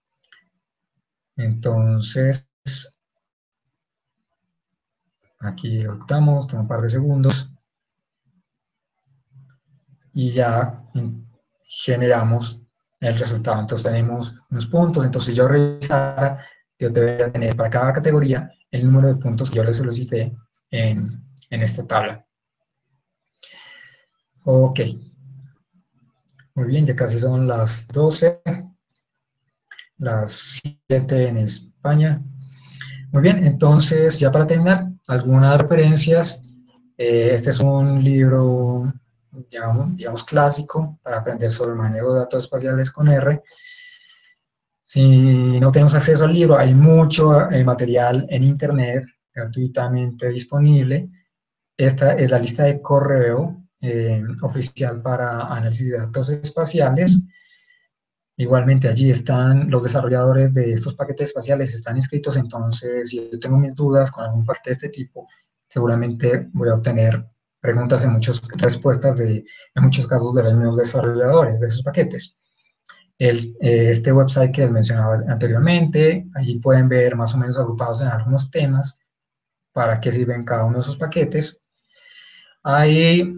Entonces, aquí ejecutamos, tengo un par de segundos, y ya generamos el resultado. Entonces tenemos unos puntos, entonces si yo revisara, yo debería tener para cada categoría el número de puntos que yo le solicité en, en esta tabla. Ok, muy bien, ya casi son las doce, las siete en España. Muy bien, entonces ya para terminar, algunas referencias. Eh, este es un libro, digamos, digamos, clásico para aprender sobre el manejo de datos espaciales con R. Si no tenemos acceso al libro, hay mucho eh, material en Internet gratuitamente disponible. Esta es la lista de correo eh, oficial para análisis de datos espaciales. Igualmente allí están los desarrolladores de estos paquetes espaciales, están inscritos, entonces si yo tengo mis dudas con algún paquete de este tipo, seguramente voy a obtener preguntas en muchas respuestas de, en muchos casos de los mismos desarrolladores de esos paquetes. El, eh, este website que les mencionaba anteriormente, allí pueden ver más o menos agrupados en algunos temas para qué sirven cada uno de esos paquetes. Hay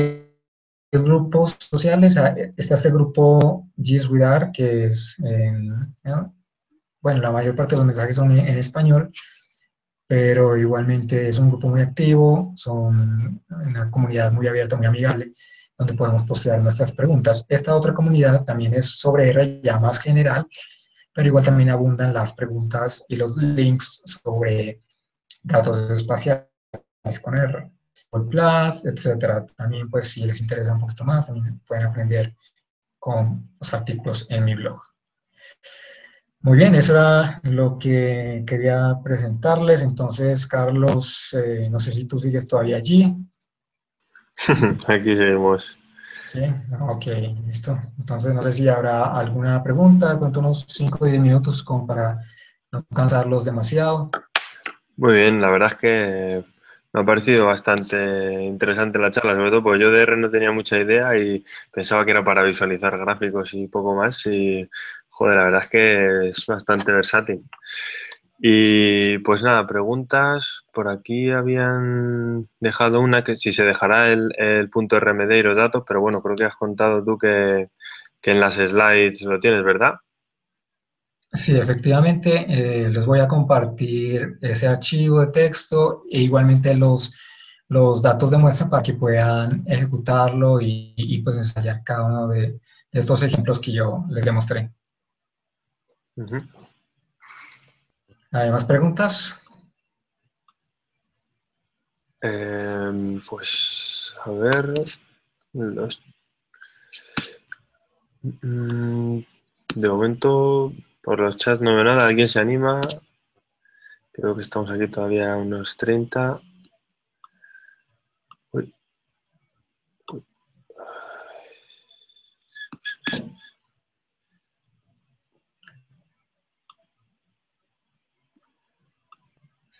grupos sociales, está este grupo GISWithAR, que es, eh, ¿no? Bueno, la mayor parte de los mensajes son en, en español, pero igualmente es un grupo muy activo, son una comunidad muy abierta, muy amigable, donde podemos postear nuestras preguntas. Esta otra comunidad también es sobre R, ya más general, pero igual también abundan las preguntas y los links sobre datos espaciales con R, Plus, etcétera. También, pues, si les interesa un poquito más, también pueden aprender con los artículos en mi blog. Muy bien, eso era lo que quería presentarles. Entonces, Carlos, eh, no sé si tú sigues todavía allí. Aquí seguimos. Sí, ok, listo. Entonces, no sé si habrá alguna pregunta, de pronto unos cinco o diez minutos como para no cansarlos demasiado. Muy bien, la verdad es que me ha parecido bastante interesante la charla, sobre todo porque yo de R no tenía mucha idea y pensaba que era para visualizar gráficos y poco más y, joder, la verdad es que es bastante versátil. Y pues nada, preguntas. Por aquí habían dejado una que si se dejará el, el punto R M D y los datos, pero bueno, creo que has contado tú que, que en las slides lo tienes, ¿verdad? Sí, efectivamente, eh, les voy a compartir ese archivo de texto e igualmente los, los datos de muestra para que puedan ejecutarlo y, y, pues ensayar cada uno de, de estos ejemplos que yo les demostré. Uh-huh. ¿Hay más preguntas? Eh, pues a ver, los, mm, de momento por los chats no veo nada. ¿Alguien se anima? Creo que estamos aquí todavía unos treinta. Uy. Uy.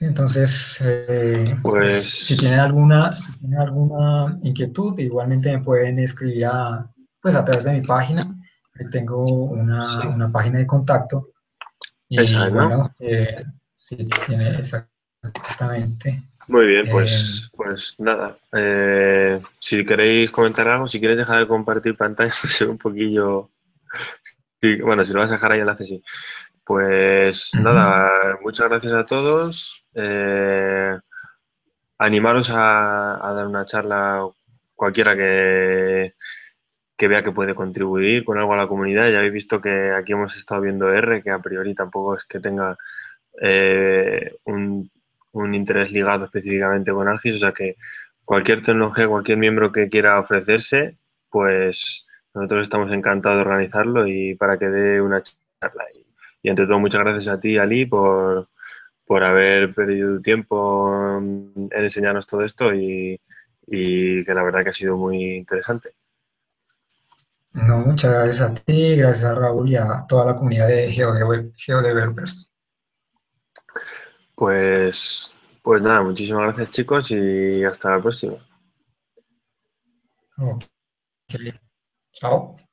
Sí, entonces, eh, pues si Pues tienen alguna, si tienen alguna inquietud, igualmente me pueden escribir a, pues a través de mi página. Ahí tengo una, sí, una página de contacto esa y es, ¿no? bueno, eh, si tiene exactamente. Muy bien, eh, pues, pues nada. Eh, si queréis comentar algo, si quieres dejar de compartir pantalla, pues un poquillo. Sí, bueno, si lo vas a dejar ahí enlace, sí. Pues Ujú. nada, muchas gracias a todos. Eh, animaros a, a dar una charla cualquiera que, que vea que puede contribuir con algo a la comunidad. Ya habéis visto que aquí hemos estado viendo R, que a priori tampoco es que tenga eh, un, un interés ligado específicamente con Argis, o sea que cualquier tecnología, cualquier miembro que quiera ofrecerse, pues nosotros estamos encantados de organizarlo y para que dé una charla. Y, y entre todo, muchas gracias a ti, Ali, por, por haber perdido tu tiempo en enseñarnos todo esto y, y que la verdad que ha sido muy interesante. No, muchas gracias a ti, gracias a Raúl y a toda la comunidad de GeoDevel- GeoDevelopers. Pues, pues nada, muchísimas gracias chicos y hasta la próxima. Ok, chao.